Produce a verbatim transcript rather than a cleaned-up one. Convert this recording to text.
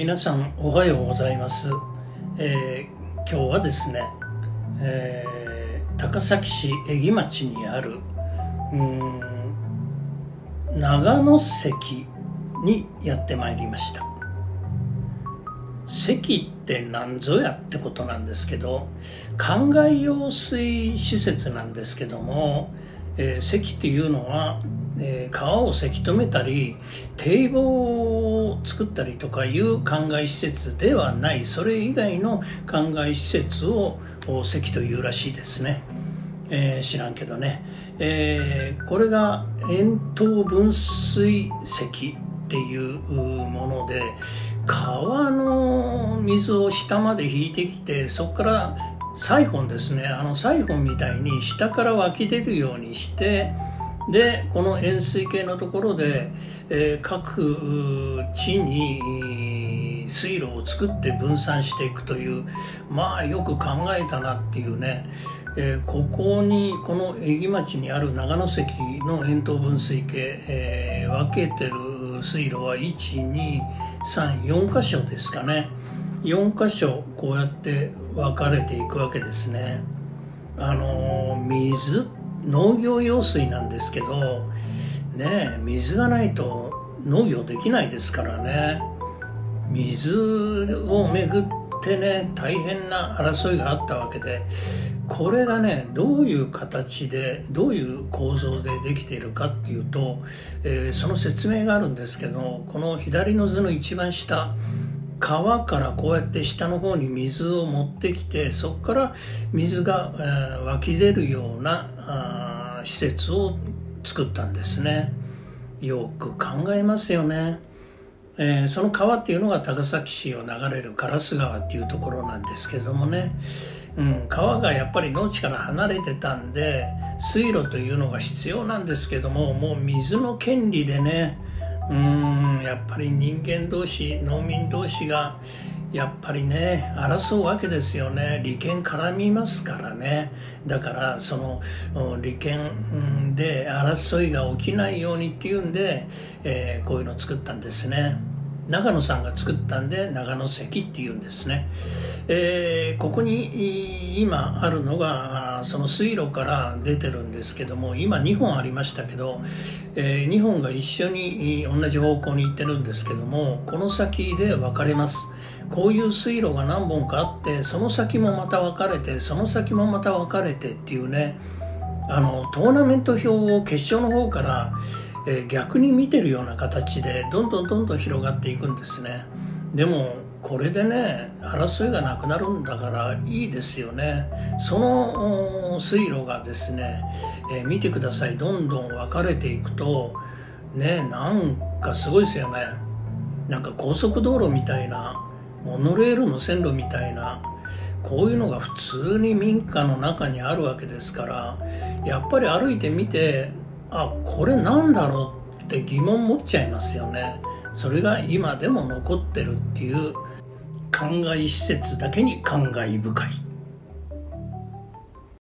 皆さんおはようございます。えー、今日はですね、えー、高崎市江木町にあるうーん長野関にやってまいりました。関って何ぞやってことなんですけど、灌漑用水施設なんですけども、えー、関っていうのは、えー、川をせき止めたり堤防を作ったりとかいう灌漑施設ではない、それ以外の灌漑施設を関というらしいですね。えー、知らんけどね、えー、これが円筒分水関っていうもので、川の水を下まで引いてきて、そこからサイフォンですね、あのサイフォンみたいに下から湧き出るようにして、でこの円錐形のところで、えー、各地に水路を作って分散していくという、まあよく考えたなっていうね、えー、ここにこの江木町にある長野関の円筒分水系、えー、分けてる水路はいち、に、さん、よん箇所ですかね。よん箇所こうやって分かれていくわけですね。あの水農業用水なんですけどね、水がないと農業できないですからね。水をめぐってね、大変な争いがあったわけで、これがねどういう形でどういう構造でできているかっていうと、えー、その説明があるんですけど、この左の図の一番下、川からこうやって下の方に水を持ってきて、そこから水が、えー、湧き出るような施設を作ったんですね。よく考えますよね。えー、その川っていうのが高崎市を流れる烏川っていうところなんですけれどもね、うん、川がやっぱり農地から離れてたんで水路というのが必要なんですけども、もう水の権利でね、うーんやっぱり人間同士、農民同士がやっぱりね争うわけですよね。利権絡みますからね。だからその利権で争いが起きないようにっていうんで、えー、こういうのを作ったんですね。長野さんが作ったんで長野関っていうんですね。えー、ここに今あるのがその水路から出てるんですけども、今にほんありましたけど、えー、にほんが一緒に同じ方向に行ってるんですけども、この先で分かれます。こういう水路が何本かあって、その先もまた分かれて、その先もまた分かれてっていうね、あのトーナメント表を決勝の方から、えー、逆に見てるような形でどんどんどんどん広がっていくんですね。でもこれでね争いがなくなるんだからいいですよね。その水路がですね、えー、見てください、どんどん分かれていくとね、なんかすごいですよね。なんか高速道路みたいな、モノレールの線路みたいな、こういうのが普通に民家の中にあるわけですから、やっぱり歩いてみて、あ、これなんだろうって疑問持っちゃいますよね。それが今でも残ってるっていう、灌漑施設だけに感慨深い。